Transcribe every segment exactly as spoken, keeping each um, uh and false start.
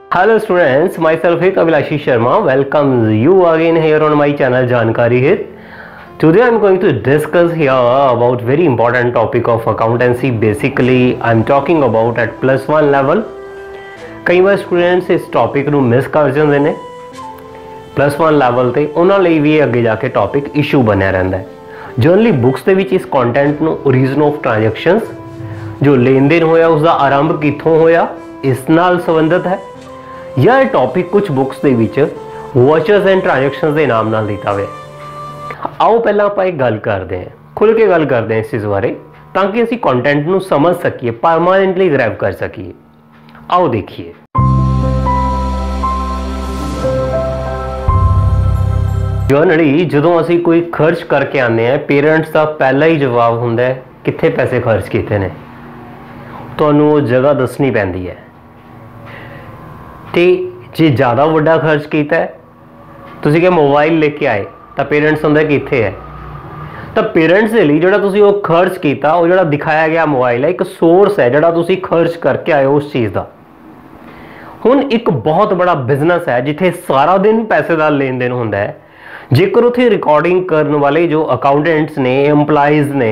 Hello students, myself Hit Abhilashi Sharma welcomes you again here on my channel Jankari Hit. Today I am going to discuss here about very important topic of accountancy. Basically I am talking about at plus one level. कई बार students इस topic ਨੂੰ miss ਕਰ ਜਾਂਦੇ ਨੇ plus one level ਤੇ ਉਹਨਾਂ ਲਈ ਵੀ ਅੱਗੇ ਜਾ ਕੇ ਟੌਪਿਕ ਇਸ਼ੂ ਬਣਿਆ ਰਹਿੰਦਾ ਹੈ। ਜਨਰਲੀ ਬੁੱਕਸ ਦੇ ਵਿੱਚ ਇਸ ਕੰਟੈਂਟ ਨੂੰ origin of transactions जो लेन देन होया उसका आरंभ कित्थों होया इस नाल संबंधित है यह टॉपिक कुछ बुक्स दे विच वॉचर्स एंड ट्रांजैक्शंस के नाम नाल दिता हुआ। आओ पहला आप एक गल करते हैं, खुल के गल करते हैं इस चीज़ बारे ताकि असी कंटेंट नू समझ सकीए, परमानेंटली ग्रैब कर सकीए। आओ देखिए, जनरली जदों असी कोई खर्च करके आने हैं पेरेंट्स का पहला ही जवाब हुंदा है कित्थे पैसे खर्च किए ने, तुहानूं वो जगह दसनी पैंदी है। तो जे ज़्यादा वड्डा खर्च किया है तुसीं क्या मोबाइल लेके आए तो पेरेंट्स हुंदा कित्थे है, तो पेरेंट्स के लिए जिहड़ा तुसीं वो खर्च किया वो जिहड़ा दिखाया गया मोबाइल है एक सोर्स है जिहड़ा तुसीं खर्च करके आए उस चीज़ का। हुण एक बहुत बड़ा बिजनेस है जिथे सारा दिन पैसे का लेन देन हुंदा है। जेकर उत्थे रिकॉर्डिंग करने वाले जो अकाउंटेंट्स ने एम्पलाइज ने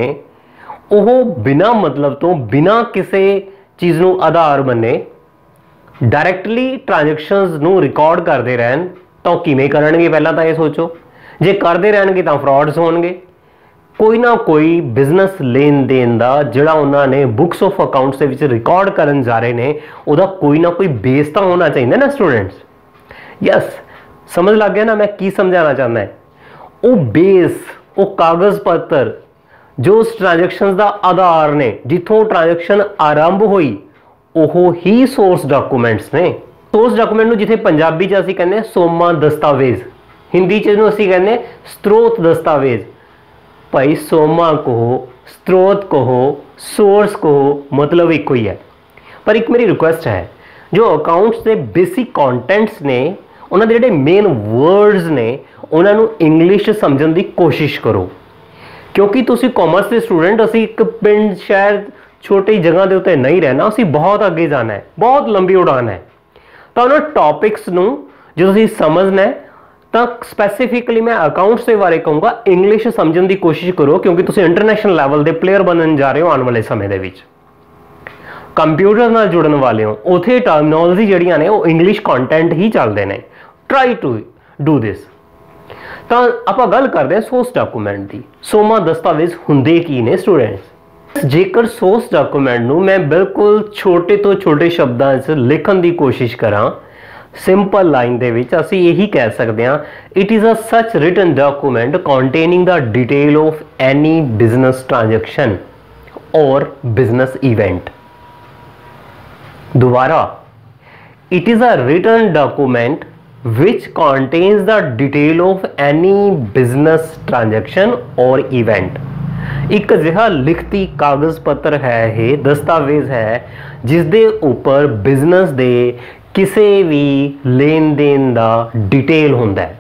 वो बिना मतलब तो बिना किसी चीज़ नूं आधार बने डायरैक्टली ट्रांजैक्शंस नूं रिकॉर्ड करते रहन तो किवें करनगे। पहला तो ये सोचो, जे करते रहणगे तो फ्रॉड्स होणगे। कोई ना कोई बिजनेस लेन देन का जिहड़ा उन्होंने बुक्स ऑफ अकाउंट्स के विच रिकॉर्ड करन जा रहे हैं उहदा कोई ना कोई बेस तो होना चाहिए ना स्टूडेंट्स। यस, समझ लग गया ना मैं की समझाना चाहता है। वो बेस वो कागज़ पत्र जो उस ट्रांजैक्शन का आधार ने जिथों ट्रांजैक्शन आरंभ हुई वो ही सोर्स डॉक्यूमेंट्स ने। सोर्स डॉक्यूमेंट नूं जिथे पंजाबी च असीं कहने सोमा दस्तावेज, हिंदी च इहनूं असीं कहने स्त्रोत दस्तावेज। भाई सोमा कहो, स्त्रोत कहो, सोर्स कहो, मतलब एक ही है। पर एक मेरी रिक्वेस्ट है, जो अकाउंट्स के बेसिक कॉन्टेंट्स ने उन्होंने जिहड़े मेन वर्ड्स ने उन्होंने इंग्लिश समझण की कोशिश करो, क्योंकि तुसी कॉमर्स के स्टूडेंट असी एक पिंड शहर छोटी जगह के उत्ते नहीं रहना, असी बहुत अगे जाना है, बहुत लंबी उड़ान है। तो उन्होंने टॉपिक्स नूं जो तुसी समझना है तो स्पैसीफिकली मैं अकाउंट्स के बारे कहूँगा इंग्लिश समझण की कोशिश करो, क्योंकि तुसी इंटरनेशनल लैवल के प्लेयर बनन जा रहे हो आने वाले समय दे विच। कंप्यूटर नाल जुड़न वाले हो उत्थे टर्मिनोलॉजी जिहड़ियां ने वो इंग्लिश कंटेंट ही चलते हैं। Try to do this. तो आप गल करते हैं सोर्स डॉक्यूमेंट की। सोमा दस्तावेज हुंदे की ने स्टूडेंट्स। जेकर सोर्स डॉक्यूमेंट नूं मैं बिल्कुल छोटे तो छोटे शब्दों च लिखण की कोशिश करा, सिंपल लाइन दे विच असीं यही कह सकते हैं, it is a such written document containing the detail of any business transaction और बिजनेस इवेंट। दोबारा, it is a written document which contains the detail of any business transaction or event। एक अजिहा लिखती कागज पत्र है, ये दस्तावेज है जिस दे ऊपर बिजनेस दे किसी भी लेन देन का डिटेल हुंदा है।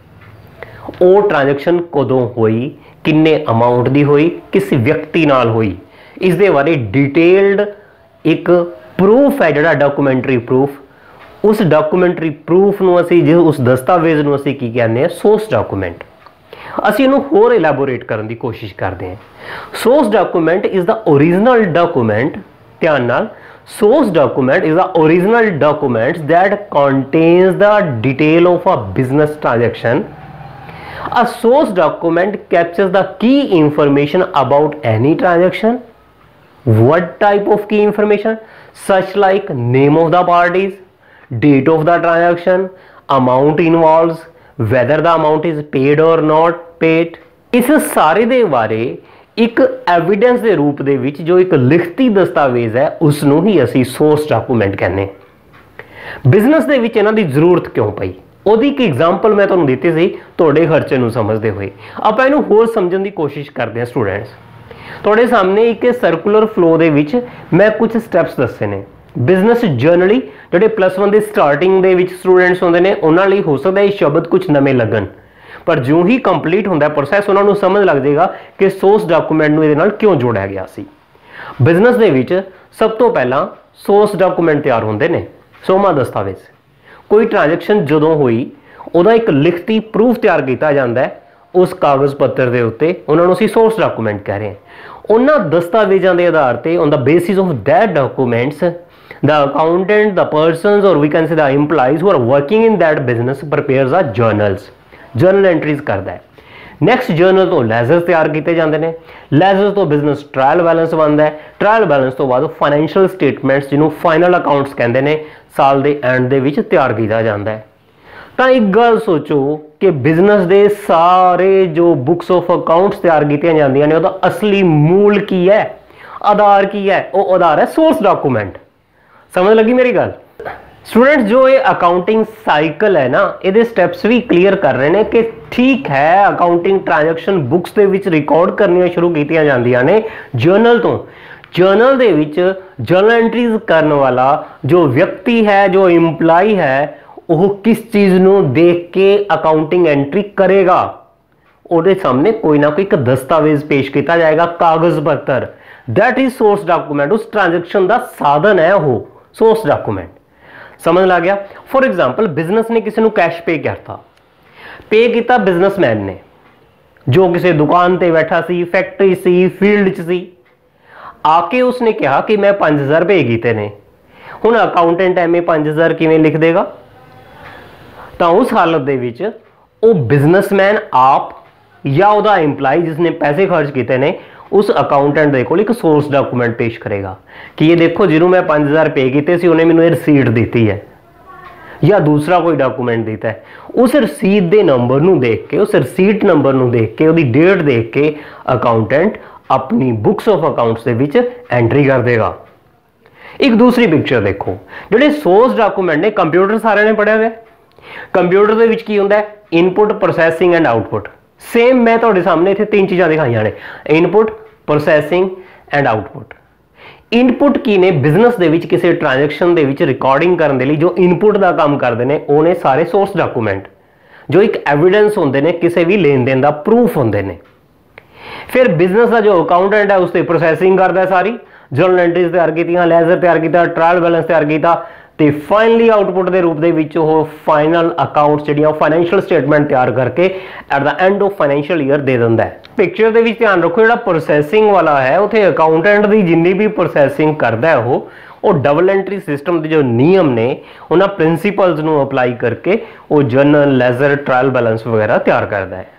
वो ट्रांजैक्शन कदों हुई, किन्ने अमाउंट दी हुई, किस व्यक्ति नाल हुई, इस दे बारे डिटेल्ड एक प्रूफ है जिहड़ा डॉक्यूमेंटरी प्रूफ। उस डॉक्यूमेंटरी प्रूफ नूं असीं जो उस दस्तावेज नूं असीं की कहते हैं सोर्स डॉक्यूमेंट। असीं इहनूं होर इलैबोरेट करने की कोशिश करते हैं। Source document is the original document, ध्यान नाल, source document is the original document that contains the detail of a business transaction. A source document captures the key information about any transaction. What type of key information? Such like name of the parties, date of the transaction, amount involves, whether the amount is paid or not paid। इस सारे दे बारे एक evidence के रूप दे विच जो एक लिखती दस्तावेज है उसनूं ही असी सोर्स डॉक्यूमेंट कहने। बिजनेस दे विच इन्हां दी जरूरत क्यों पई, ओदी एक एग्जाम्पल मैं तुहानूं दित्ती सी तुहाडे खर्चे नूं समझदे होए। आपां इहनूं होर समझण दी कोशिश करते हैं स्टूडेंट्स। तुहाडे सामने एक सर्कुलर फ्लो दे विच मैं कुछ स्टैप्स दस्से ने। बिजनेस जर्नली जिहड़े प्लस वन के स्टार्टिंग दे विच स्टूडेंट्स होंदे ने उन्हां लई हो सकदा है शब्द कुछ नਵੇਂ लगन, पर जो ही कंप्लीट होंदा है प्रोसैस उन्हां नूं समझ लग जाएगा कि सोर्स डॉक्यूमेंट नूं इहदे नाल क्यों जोड़िया गया सी। बिजनेस दे विच सब तो पहला सोर्स डॉक्यूमेंट तैयार होंदे ने, सोमा दस्तावेज। कोई ट्रांजैक्शन जदों हुई ਉਹਦਾ ਇੱਕ ਲਿਖਤੀ ਪ੍ਰੂਫ ਤਿਆਰ ਕੀਤਾ ਜਾਂਦਾ ਹੈ ਉਸ ਕਾਗਜ਼ ਪੱਤਰ ਦੇ ਉੱਤੇ, ਉਹਨਾਂ ਨੂੰ ਅਸੀਂ ਸੋਰਸ ਡਾਕੂਮੈਂਟ ਕਹਿ ਰਹੇ ਹਾਂ। ਉਹਨਾਂ ਦਸਤਾਵੇਜ਼ਾਂ ਦੇ ਆਧਾਰ ਤੇ on the basis of that documents the accountant, the persons, or we can say the employees who are working in that business prepares a journals, journal entries करता है। ਨੈਕਸਟ ਜਰਨਲ ਤੋਂ ਲੈਜ਼ਰਸ ਤਿਆਰ ਕੀਤੇ ਜਾਂਦੇ ਨੇ, ਲੈਜ਼ਰਸ ਤੋਂ ਬਿਜ਼ਨਸ ਟ੍ਰਾਇਲ ਬੈਲੈਂਸ ਬਣਦਾ ਹੈ, ਟ੍ਰਾਇਲ ਬੈਲੈਂਸ ਤੋਂ ਬਾਅਦ ਫਾਈਨੈਂਸ਼ੀਅਲ ਸਟੇਟਮੈਂਟਸ ਜਿਹਨੂੰ ਫਾਈਨਲ ਅਕਾਊਂਟਸ ਕਹਿੰਦੇ ਨੇ ਸਾਲ ਦੇ ਐਂਡ ਦੇ ਵਿੱਚ ਤਿਆਰ ਕੀਤਾ ਜਾਂਦਾ ਹੈ। ਤਾਂ ਇੱਕ ਗੱਲ ਸੋਚੋ ਕਿ ਬਿਜ਼ਨਸ ਦੇ ਸਾਰੇ ਜੋ ਬੁੱਕਸ ਆਫ ਅਕਾਊਂਟਸ ਤਿਆਰ ਕੀਤੀਆਂ ਜਾਂਦੀਆਂ ਨੇ ਉਹਦਾ ਅਸਲੀ ਮੂਲ ਕੀ ਹੈ, ਆਧਾਰ ਕੀ ਹੈ? ਉਹ ਆਧਾਰ ਹੈ ਸੋਰਸ ਡਾਕੂਮੈਂਟ। समझ लगी मेरी गल? स्टूडेंट्स जो ये अकाउंटिंग साइकिल है ना, ये स्टेप्स भी क्लीयर कर रहे हैं कि ठीक है अकाउंटिंग ट्रांजैक्शन बुक्स ਦੇ ਵਿੱਚ ਰਿਕਾਰਡ ਕਰਨੀਆਂ ਸ਼ੁਰੂ ਕੀਤੀਆਂ ਜਾਂਦੀਆਂ ਨੇ ਜਰਨਲ ਤੋਂ। ਜਰਨਲ ਦੇ ਵਿੱਚ ਜਰਨਲ ਐਂਟਰੀਜ਼ ਕਰਨ ਵਾਲਾ ਜੋ ਵਿਅਕਤੀ ਹੈ, ਜੋ EMPLOYE ਹੈ, ਉਹ ਕਿਸ ਚੀਜ਼ ਨੂੰ ਦੇਖ ਕੇ ਅਕਾउंटिंग ਐਂਟਰੀ ਕਰੇਗਾ? ਉਹਦੇ ਸਾਹਮਣੇ ਕੋਈ ਨਾ ਕੋਈ ਇੱਕ ਦਸਤਾਵੇਜ਼ ਪੇਸ਼ ਕੀਤਾ ਜਾਏਗਾ, ਕਾਗਜ਼ ਪੱਤਰ। That is source document. उस ट्रांजैक्शन का साधन है वो सोर्स डॉक्यूमेंट। समझ लग गया? फॉर एग्जाम्पल बिजनेस ने किसी को कैश पे करता, पे किया बिजनेसमैन ने जो किसी दुकान पर बैठा सी, फैक्ट्री सी, फील्ड च सी, आके उसने कहा कि मैं पांच हज़ार पे किए ने। हुण अकाउंटेंट एवें पांच हज़ार किवें लिख देगा? तो उस हालत दे विच वो बिजनेसमैन आप या उहदा एम्पलॉय जिसने पैसे खर्च किए ने उस अकाउंटेंट दे कोल एक सोर्स डॉक्यूमेंट पेश करेगा कि ये देखो जिन्हों मैं पांच हज़ार पे किए सी उन्हें मैंने रसीद दी है या दूसरा कोई डॉक्यूमेंट दिता है। उस रसीद के नंबर नूं देख के, उस रसीद नंबर नूं देख के, उसकी डेट देख के अकाउंटेंट अपनी बुक्स ऑफ अकाउंट्स दे विच एंट्री कर देगा। एक दूसरी पिक्चर देखो, जिहड़े सोर्स डॉक्यूमेंट ने कंप्यूटर सारे ने पढ़िया हुआ। कंप्यूटर दे विच की हुंदा है? Input, processing and output. Same मैं तुहाडे सामने इत्थे तीन चीज़ां दिखाईयां ने, input, processing and output. Input की ने बिजनेस दे विच किसी ट्रांजैक्शन दे विच रिकॉर्डिंग करने दे लई जो इनपुट का काम करते हैं वो ने सारे सोर्स डॉक्यूमेंट जो एक एविडेंस होंदे ने, किसी भी लेन देन का प्रूफ होंदे ने। फिर बिजनेस का जो अकाउंटेंट है उसकी प्रोसैसिंग करता है, सारी जर्नल एंट्रीज तैयार कीतियां, लेजर तैयार किया, ट्रायल बैलेंस तैयार किया, तो फाइनली आउटपुट के रूप में फाइनल अकाउंट्स जिहड़ियां फाइनैशियल स्टेटमेंट तैयार करके at the end of financial year दे दिंदा है। पिक्चर के ध्यान रखो, जो प्रोसैसिंग वाला है उत्थे अकाउंटेंट की जिन्नी भी प्रोसैसिंग करता है वो वो डबल एंट्री सिस्टम के जो नियम ने उन्होंने प्रिंसीपल्स नूं अपलाई करके वो जर्नल, लेजर, ट्रायल बैलेंस वगैरह तैयार करता है।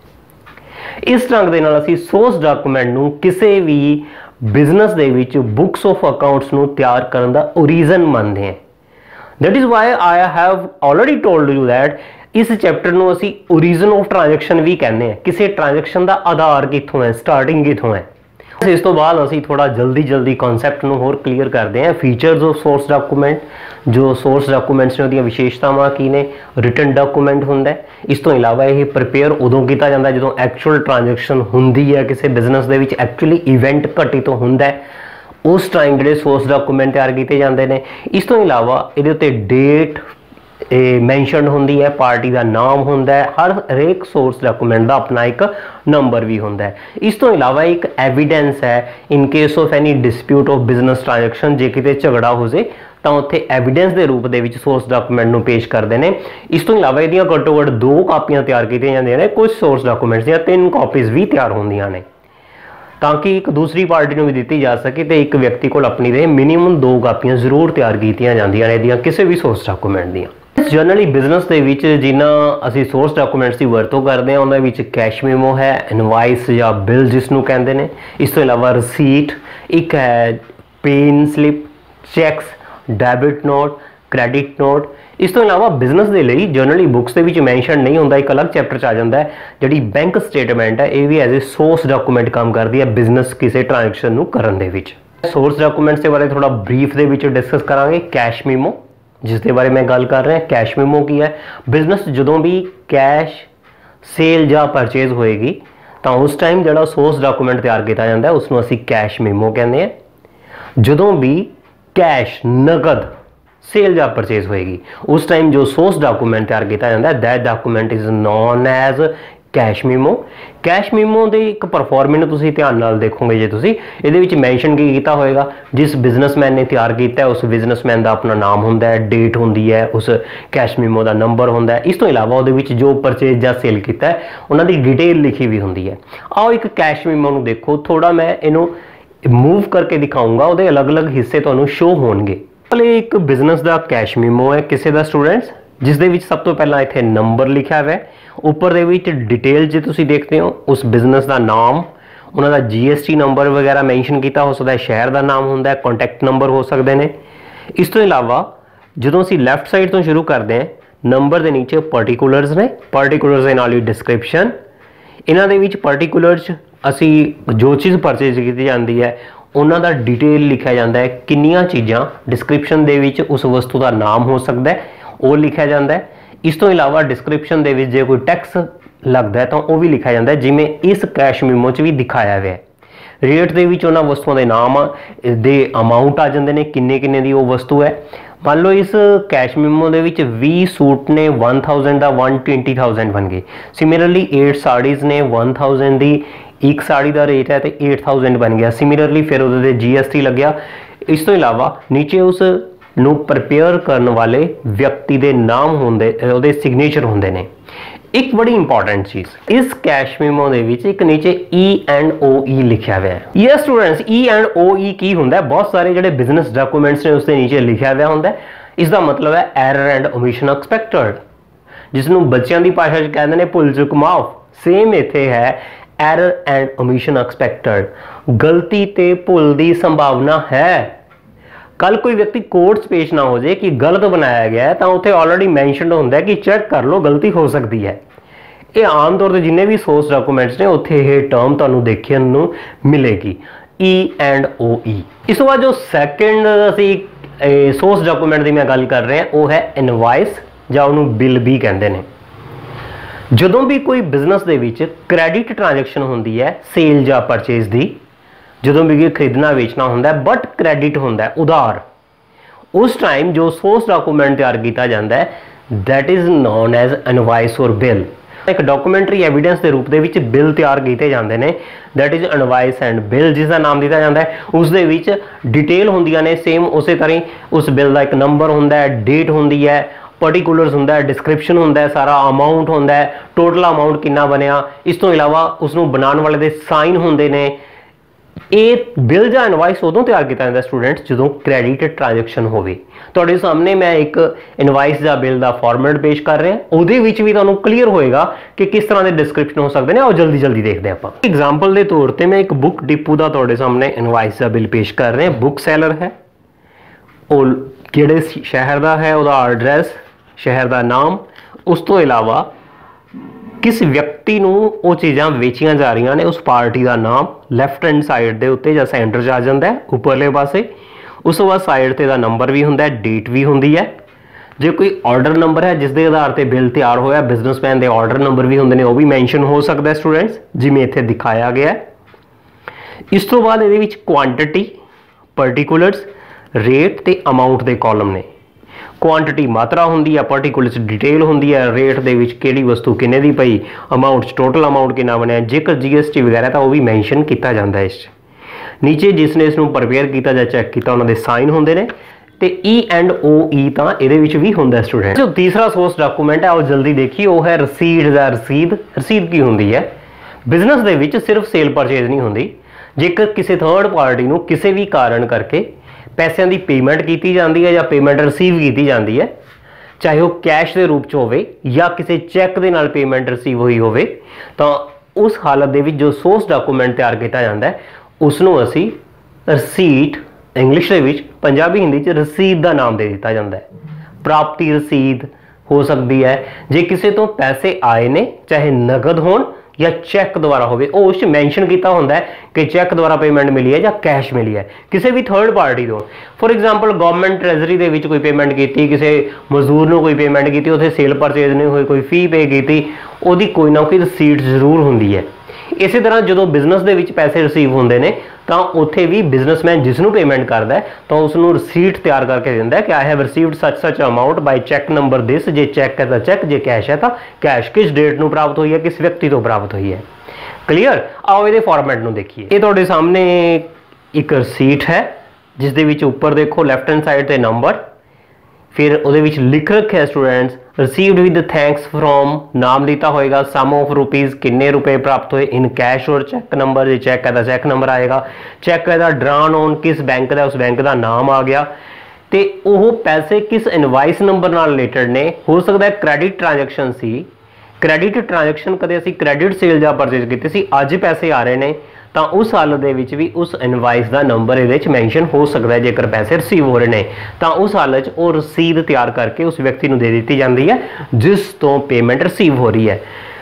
इस ढंग दे नाल असीं सोर्स डॉक्यूमेंट नूं किसी भी बिजनेस दे विच बुक्स ऑफ अकाउंट्स नूं तैयार करन दा ओरिजिन मानते हैं। That is why I have already told you that इस चैप्टर नूं असीं ओरिजिन ऑफ ट्रांजैक्शन भी कहते हैं। किसी ट्रांजैक्शन का आधार कित्थों है, स्टार्टिंग कित्थों है। इस तो बाद असीं थोड़ा जल्दी जल्दी कॉन्सैप्ट नूं होर क्लीयर करते हैं। फीचर्स ऑफ सोर्स डॉक्यूमेंट, जो सोर्स डॉक्यूमेंट्स ने उहदियां विशेषतावां की ने, रिटन डॉक्यूमेंट हुंदा है। इस तो इलावा यह प्रिपेयर उदों किया जाता है जदों एक्चुअल ट्रांजैक्शन हुंदी है, किसी बिजनेस दे विच एक्चुअली इवेंट घटित हुंदा है, उस टाइम जिहड़े सोर्स डॉक्यूमेंट तैयार किए जाते हैं। इस तो इलावा इहदे उत्ते डेट मैंशन होंदी है, पार्टी का नाम होंदा है, हर हरेक सोर्स डॉक्यूमेंट का अपना एक नंबर भी होंदा है। इस तो इलावा एक एविडेंस है in case of any dispute of business transaction, जे किते झगड़ा हो जाए तो उत्थे एविडेंस के रूप में सोर्स डॉक्यूमेंट नूं पेश करते हैं। इस तो इलावा इहदियां घट्टो घट्ट दो कापियां तैयार की जांदियां ने, कुछ सोर्स डॉक्यूमेंट्स दीयां तीन कॉपीज़ भी तैयार होंदियां ने ताकि एक दूसरी पार्टी को भी दी जा सके तो एक व्यक्ति को अपनी दे मिनीमम दो कापियां जरूर तैयार की जांदियां ने इहदियां किसी भी सोर्स डॉक्यूमेंट दीयां। जनरली बिजनेस के विच जिन्हां असीं सोर्स डॉक्यूमेंट्स की वरतों करते हैं उन्हां विच कैश मेमो है, इनवाइस या बिल जिसनूं कहंदे ने। इस तो इलावा रसीट, एक है pay in slip, cheques, debit note, credit note. इस तो इलावा बिजनेस के लिए जनरली बुक्स के विच मैंशन नहीं होंदा, एक अलग चैप्टर आ जाता है। जिहड़ी बैंक स्टेटमेंट है ये भी एज ए सोर्स डॉक्यूमेंट काम करती है बिजनेस किसी ट्रांजैक्शन नूं करन दे विच। सोर्स डॉक्यूमेंट्स के बारे थोड़ा ब्रीफ दे विच डिस्कस करांगे। कैश मेमो जिसके बारे में गल कर रहे हैं, कैश मेमो की है? बिजनेस जदों भी कैश सेल या परचेज होएगी तो उस टाइम जो सोर्स डॉक्यूमेंट तैयार किया जाता है उसनूं असीं कैश मेमो कहते हैं। जदों भी कैश नकद सेल या परचेज होएगी उस टाइम जो सोर्स डॉक्यूमेंट तैयार किया जाता है that document is known as cash memo. Cash memo के एक परफॉर्मेंस तुसीं ध्यान नाल देखोगे जे तुसीं इहदे विच मैंशन की कीता होएगा, जिस बिजनेसमैन ने तैयार किया उस बिजनेसमैन का अपना नाम हुंदा है, डेट हुंदी है, उस कैश मीमो का नंबर हुंदा है। इस तो इलावा उहदे विच जो परचेज या सेल किया है उन्हां दी डिटेल लिखी भी हुंदी है। आओ एक कैश मीमो नूं देखो, थोड़ा मैं इहनूं मूव करके दिखाऊंगा, उहदे अलग अलग हिस्से तुहानूं शो होणगे। पहले एक बिजनेस का कैश मीमो है किसी का स्टूडेंट्स, जिस दे विच सब तो पहला इत्थे नंबर लिखा हुआ है, उपर दे विच डिटेल जो तुसीं देखते हो उस बिजनेस का नाम, उन्हों का जी एस टी नंबर वगैरह मैंशन किया हो सकता है, शहर का नाम होंदा है, कॉन्टैक्ट नंबर हो सकते हैं। इस तो इलावा जो असीं लैफ्ट साइड तो शुरू करते हैं, नंबर के नीचे पर्टिकुलर्स ने, पर्टिकुलर्स के नाल ही डिस्क्रिप्शन, इन्हां दे विच पर्टिकुलर्स असीं जो चीज़ परचेज की जाती है उन्हां दा डिटेल लिखा जाता है, किन्नियां चीज़ां डिस्क्रिप्शन दे विच उस वस्तु का नाम हो सकता है वो लिखा जाता है। इस तो इलावा डिस्क्रिप्शन दे विच जे कोई टैक्स लगता है तो वह भी लिखा जाता है, जिमें इस कैश मीमो च भी दिखाया हुआ है। रेट दे विच उन्हां वस्तुओं के नाम दे अमाउंट आ जाते हैं, किन्ने किन्ने दी वो वस्तु है। मान लो इस कैश मीमो दे विच बीस सूट ने वन थाउजेंड का वन ट्वेंटी थाउजेंड बन गए। सिमिलरली एट साड़ीज़ ने वन थाउजेंड की एक साड़ी का रेट है तो एट थाउजेंड बन गया। सिमिलरली फिर उहदे जी एस टी लग गया। इस तो इलावा नीचे उस नूं प्रिपेयर करने वाले व्यक्ति के नाम होंदे, उहदे सिग्नेचर होंदे ने। एक बड़ी इंपॉर्टेंट चीज़, इस कैश मीमो दे विच एक नीचे ई एंड ओ ई लिखा हुआ है। Yes students, E and O E की होंदा है? बहुत सारे जिहड़े बिजनेस डॉक्यूमेंट्स ने उसके नीचे लिखा हुआ होंदा है। इसका मतलब है एरर एंड ओमिशन एक्सपेक्टेड, जिसनों बच्चों की भाषा च कहते हैं भुल चुक माफ। सेम इत्थे है एरर एंड ओमिशन एक्सपेक्टेड, गलती ते भुल की संभावना है। कल कोई व्यक्ति कोर्ट पेश ना हो जाए कि गलत बनाया गया है तो उत्थे ऑलरेडी मैंशन होंदा है कि चेक कर लो गलती हो सकती है। ये आम तौर पर जिन्हें भी सोर्स डॉक्यूमेंट्स ने उत्थे ये टर्म तुहानूं देखने नूं मिलेगी, ई एंड ओ ई। इस तो बाद जो सैकेंड असीं सोर्स डॉक्यूमेंट की मैं गल कर रहे हैं वो है इनवाइस, जां उहनूं बिल भी कहते हैं। जदों भी कोई बिजनेस दे विच क्रेडिट ट्रांजैक्शन होंदी है, सेल जां परचेज दी, जदों भी खरीदना बेचना होंदा है बट क्रेडिट होंदा है, उधार, उस टाइम जो सोर्स डॉक्यूमेंट तैयार किया जाता है that is known as invoice और बिल। एक डॉक्यूमेंटरी एविडेंस के रूप में बिल तैयार किए जाते हैं, that is invoice and bill, जिसका नाम दिया जाता है। उस दे विच डिटेल होंदियां ने, सेम उस तरह उस बिल का एक नंबर होंदा है, डेट होंदी है, पर्टिकुलर्स होंदा है, डिस्क्रिप्शन होंदा है, सारा अमाउंट होंदा है, टोटल अमाउंट कितना बनया। इस तो इलावा उसनूं बनाने वाले दे साइन होंदे ने। ये बिल या इनवाइस उदों तैयार किया जाता है स्टूडेंट्स जो क्रेडिट ट्रांजैक्शन होवे। तुहाडे सामने मैं एक इनवाइस या बिल का फॉर्मेट पेश कर रहे हैं, उहदे विच भी तुहानूं क्लीयर होएगा कि किस तरह के डिस्क्रिप्शन हो सकते हैं। और जल्दी जल्दी देखते हैं आपां। एग्जाम्पल के तौर पर मैं एक बुक डिपो का तुहाडे सामने इनवाइस या बिल पेश कर रहे हैं। बुक सैलर है, और किहड़े शहर का है, उहदा एड्रैस, शहर का नाम, उस तो इलावा किस व्यक्ति नूं वो चीज़ां वेचियां जा रही ने, उस पार्टी का नाम लैफ्ट हैंड साइड के उत्ते जां सेंटर च आ जाता है उपरले पासे। उस तो बाद साइड ते दा नंबर भी हुंदा है, डेट भी हुंदी है। जो कोई ऑर्डर नंबर है जिसके आधार पर बिल तैयार होया, बिजनेसमैन के ऑर्डर नंबर भी होंदे ने, वो भी मैंशन हो सकता है स्टूडेंट्स, जिवें इत्थे दिखाया गया है। इस तो बाद इहदे विच क्वांटिटी, पर्टिकुलर्स, रेट ते अमाउंट के कॉलम ने। क्वांटिटी मात्रा होंदी है, पर्टिकुलर्स डिटेल होंदी है, रेट दे विच किहड़ी वस्तु किन्ने दी पई, अमाउंट टोटल अमाउंट कितना बनया, जेकर जी एस टी वगैरह तो वह भी मैंशन किया जाता है। इस नीचे जिसने इसनूं प्रिपेयर किया जां चैक किया उन्होंने साइन होंदे ने, ते ई एंड ओ ई तो ये भी होंदा स्टूडेंट। जो तीसरा सोर्स डॉक्यूमेंट है वो जल्दी देखिए, वो है रसीद या रसीद। रसीद की होंदी है? बिजनेस दे विच सिर्फ सेल परचेज नहीं होंदी, जेकर किसी थर्ड पार्टी नूं किसी भी कारण करके पैसों की पेमेंट की जाती है या पेमेंट रिसीव की जाती है, चाहे वह कैश के रूप च होवे या किसी चैक के नाल पेमेंट रिसीव हुई होवे, तो उस हालत दे विच जो सोर्स डॉक्यूमेंट तैयार किया जाता है उसनों असी रसीट, इंग्लिश दे विच, पंजाबी हिंदी च रसीद का नाम दे दिता जाता है। प्राप्ति रसीद हो सकती है जे किसी तो पैसे आए ने, चाहे नगद होण या चैक द्वारा हो, उस मैंशन किया होंदा है कि चैक द्वारा पेमेंट मिली है या कैश मिली है किसी भी थर्ड पार्टी को। फॉर एग्जाम्पल गवर्नमेंट ट्रेजरी के विच कोई पेमेंट की, किसी मजदूर ने कोई पेमेंट की, उसे सेल परचेज नहीं हुई, कोई फी पे की, उसकी कोई ना कोई रसीट जरूर होंदी है। इसी तरह जो बिजनेस के विच पैसे रिसीव होंगे ने तो उत्थे भी बिजनेसमैन जिसनों पेमेंट करता है तो उसनों रसीट तैयार करके दिंदा है कि I have received such such amount by cheque number this, जे चैक है तो चैक, जे कैश है तो कैश किस डेट में प्राप्त हुई है, किस व्यक्ति तो प्राप्त हुई है। क्लीयर। आओ ये फॉर्मेट में देखिए। ये तुहाडे सामने एक रसीट है जिस दे विच उपर देखो लैफ्ट हैंड साइड ते नंबर, फिर उहदे विच लिख रखे students received with thanks from, नाम लिखा होएगा, सम ऑफ रुपीज़ किन्ने रुपए प्राप्त हुए इन कैश और चैक नंबर, जो चैक है तो चैक नंबर आएगा, चैक है ड्रान ऑन किस बैंक का, उस बैंक का नाम आ गया, तो वह पैसे किस इनवाइस नंबर नाल रिलेटेड ने। हो सकता है क्रेडिट ट्रांजैक्शन सी, क्रेडिट ट्रांजैक्शन कदे असीं क्रेडिट सेल या परचेज कीते सी, अज पैसे आ रहे हैं तो उस हालत दे विच भी उस इनवाइस का नंबर ये मैंशन हो सकता है। जेकर पैसे रिसीव हो रहे हैं तो उस हालत वो रसीद तैयार करके उस व्यक्ति को दे दी जाती है जिस तो पेमेंट रिसीव हो रही है।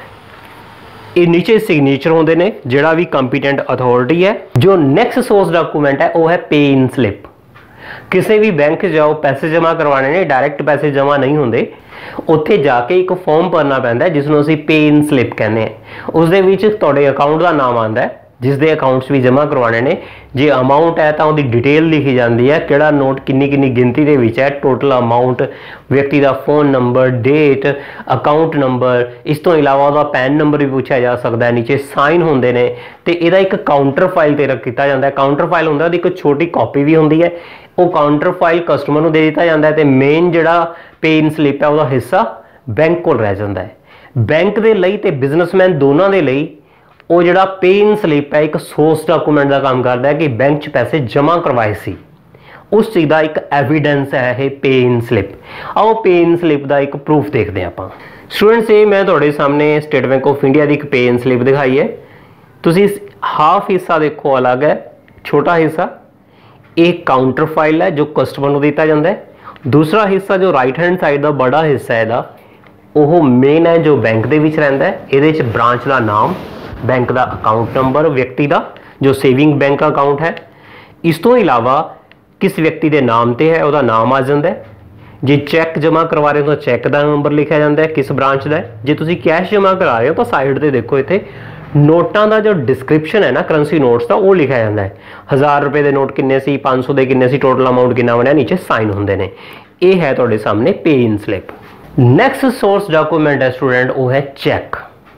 ये नीचे सिग्नेचर होंगे ने, जोड़ा भी कंपीटेंट अथॉरिटी है। जो नैक्सट सोर्स डॉक्यूमेंट है वह है पे इन स्लिप। किसी भी बैंक जाओ पैसे जमा करवाने ने, डायरैक्ट पैसे जमा नहीं होंगे, उत्थे जाके एक फॉर्म भरना पैंदा है जिसनों असीं पे इन स्लिप कहते हैं। उस दे विच तुहाडे अकाउंट का नाम आता है, जिस दे अकाउंट्स भी जमा करवाने ने, जे अमाउंट है तो उसकी डिटेल लिखी जाती है, किहड़ा नोट किन्नी किन्नी गिनती के विच है, टोटल अमाउंट, व्यक्ति का phone number, date, account number, इस तो इलावा उसका पैन नंबर भी पूछा जा सकता है। नीचे साइन होंगे ने तो यदा एक काउंटर फाइल ते रख किया जाता है। काउंटर फाइल होंदा एक छोटी कॉपी भी होंगी है, वो काउंटर फाइल कस्टमर को दे दिता जाता है तो मेन जिहड़ा पे इन स्लिप है उसका हिस्सा बैंक को रह जाता है। बैंक के लिए ते बिजनेसमैन दोनों के लिए वो जिहड़ा पे इन स्लिप है एक सोर्स डॉक्यूमेंट का काम करता है कि बैंक च पैसे जमा करवाए सी, उस चीज़ का एक एविडेंस है ये पे इन स्लिप। आओ पे इन स्लिप का एक प्रूफ देखते हैं आप स्टूडेंट्स। ये मैं तुहाडे सामने स्टेट बैंक ऑफ इंडिया की एक पे इन स्लिप दिखाई है। तुसीं हाफ हिस्सा देखो अलग है, छोटा हिस्सा एक काउंटर फाइल है जो कस्टमर को दिता जाता है। दूसरा हिस्सा जो राइट हैंड साइड का बड़ा हिस्सा है दा, वो मेन है जो बैंक के विच रहिंदा है। ये ब्रांच का नाम, बैंक का अकाउंट नंबर, व्यक्ति का जो सेविंग बैंक अकाउंट है, इस तो इलावा किस व्यक्ति के नाम से है उसका नाम आ जाता है। जे चैक जमा करवा रहे हो तो चैक का नंबर लिखा जाता है किस ब्रांच का है। जे तुसीं कैश जमा करा रहे हो तो साइड से देखो इत्थे नोटां का जो डिस्क्रिप्शन है ना करंसी नोट्स का वो लिखा जाता है। हज़ार रुपए के नोट किन्ने सी, पाँच सौ के किन्ने सी, टोटल अमाउंट कितना बनया, नीचे साइन होंगे ने। ये है तुहाडे सामने pay in slip. Next source document है स्टूडेंट वो है चैक।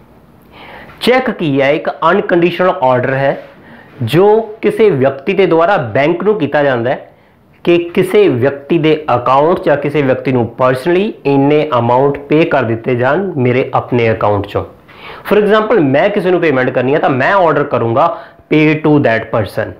चैक की है एक अनकंडीशनल ऑर्डर है जो किसी व्यक्ति के द्वारा बैंक को किया जाता है कि किसी व्यक्ति के अकाउंट या किसी व्यक्ति को पर्सनली इन्ने अमाउंट पे कर दिते जान मेरे अपने अकाउंट चो। फॉर एग्जाम्पल मैं किसी को पेमेंट करनी है तो मैं ऑर्डर करूंगा pay to that person.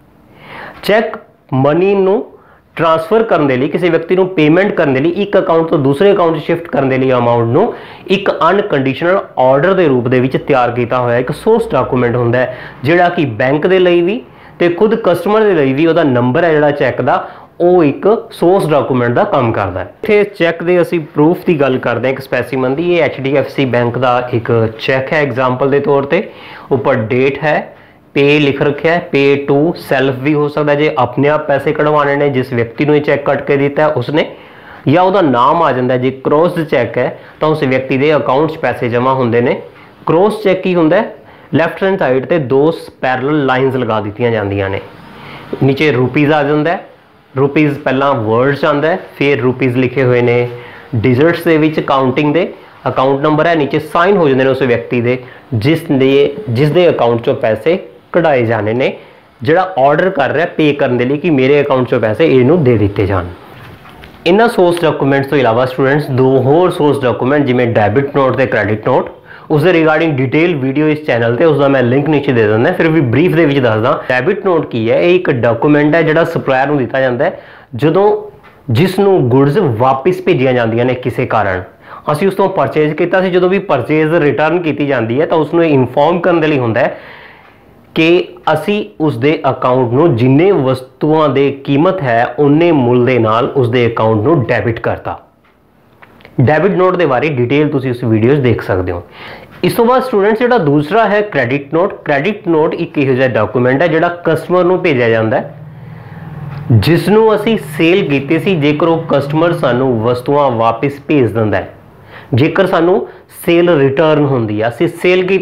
Cheque money नू ट्रांसफर करने के लिए, किसी व्यक्ति को पेमेंट करने के लिए, एक अकाउंट तो दूसरे अकाउंट शिफ्ट करने के लिए अमाउंट नू एक अनकंडीशनल ऑर्डर के रूप में तैयार किया हुआ एक सोर्स डॉक्यूमेंट होंदा है, जिहड़ा कि बैंक के लिए भी ते खुद कस्टमर के लिए भी उसका नंबर है जिहड़ा चैक का वो एक सोर्स डॉक्यूमेंट का काम करता है। इत्थे चैक के असीं प्रूफ की गल करते हैं एक स्पैसीमन की। ये H D F C bank का एक चैक है एग्जाम्पल के तौर पर। ऊपर डेट है, पे लिख रखा है, पे टू सैल्फ भी हो सकता है जे अपने आप पैसे कढ़वाने ने, जिस व्यक्ति ने चैक कट के दिता है उसने, या उसका नाम आ जाता है। जे क्रॉस चैक है तो उस व्यक्ति के अकाउंट च पैसे जमा होंगे ने। क्रॉस चैक की होंगे लैफ्ट हैंड साइड ते दो पैरल लाइनस लगा दी जांदियां ने। नीचे रुपीज़ आ जाता है, रुपीज़ पहला वर्ड्स आता है, फिर रुपीज़ लिखे हुए ने डिजिट्स के विच काउंटिंग दे, अकाउंट नंबर है, नीचे साइन हो जाते हैं उस व्यक्ति के जिस दे जिस दे अकाउंट चो पैसे कढ़ाए जाने ने, जिहड़ा ऑर्डर कर रहा है पे करने के लिए कि मेरे अकाउंट चो पैसे इनू दे दिते जान। इन्हां सोर्स डॉक्यूमेंट्स तो इलावा स्टूडेंट्स दो होर सोर्स डॉक्यूमेंट जिवें डेबिट नोट ते क्रेडिट नोट, उसके रिगार्डिंग डिटेल वीडियो इस चैनल पर, उसका मैं लिंक नीचे दे दिंदा। फिर भी ब्रीफ दे विच दसदा। डेबिट नोट की है, एक डॉक्यूमेंट है जिहड़ा सप्लायर नूं दिता जाता है जदों जिसनूं गुड्स वापस भेजियां जांदियां ने किसी कारण। असीं उस तों परचेज कीता सी, जदों भी परचेज रिटर्न की जाती है तो उसनूं इनफॉर्म करने के लिए हुंदा है कि असी उसके अकाउंट में जिन्ने वस्तुओं की कीमत है उन्ने मुल दे नाल उसके अकाउंट में डेबिट करता। डेबिट नोट के बारे डिटेल तुसी उस वीडियो देख सकते हो। इस तो बाद स्टूडेंट्स जो दूसरा है क्रेडिट नोट। क्रेडिट नोट एक इहो जिहा डॉक्यूमेंट है जो कस्टमर को भेजा जाता है जिसनों असी सेल की सी, जेकर वो कस्टमर सानू वस्तुआं वापस भेज दिंदा है। जेकर सानू सेल रिटर्न होंदी है, असी सेल की